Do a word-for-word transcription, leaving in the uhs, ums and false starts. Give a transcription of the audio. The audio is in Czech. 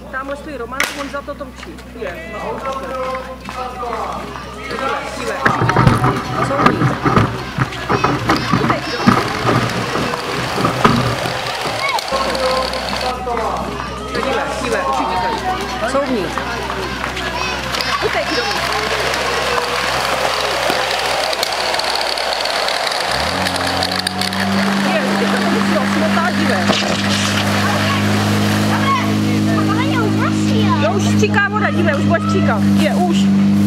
Tamhle stojí Roman, on za to tomčí. Je, má auto. Díle, díle, a jsou ní. Utek, jo. Díle, díle, utíkají. Jsou ní. Utek, jo. Je, je to musí osmotá, díle. Jo, už stříká voda, dívej, už bude stříkat. Je, už.